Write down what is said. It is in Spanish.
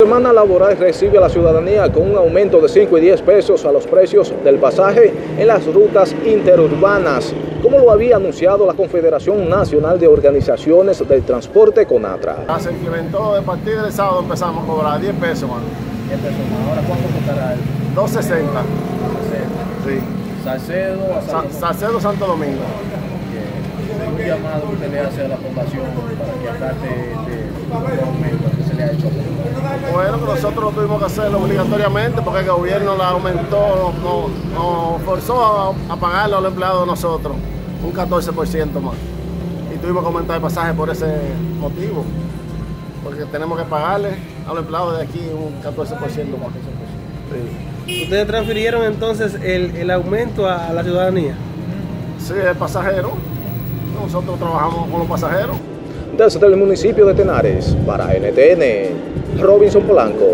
Semana laboral recibe a la ciudadanía con un aumento de 5 y 10 pesos a los precios del pasaje en las rutas interurbanas, como lo había anunciado la Confederación Nacional de Organizaciones del Transporte, CONATRA. Se implementó, a partir del sábado empezamos a cobrar 10 pesos más. 10 pesos más. ¿Ahora cuánto costará? 2.60. Sí. Salcedo, Santo Domingo. Un llamado que usted le hace a la población para que acate este aumento que se le ha hecho. Bueno, nosotros lo tuvimos que hacerlo obligatoriamente porque el gobierno la aumentó, nos forzó a pagarle a los empleados de nosotros un 14% más. Y tuvimos que aumentar el pasaje por ese motivo, porque tenemos que pagarle a los empleados de aquí un 14% más. Sí. ¿Ustedes transfirieron entonces el aumento a la ciudadanía? Sí, el pasajero. Nosotros trabajamos con los pasajeros. Desde el municipio de Tenares, para NTN, Robinson Polanco.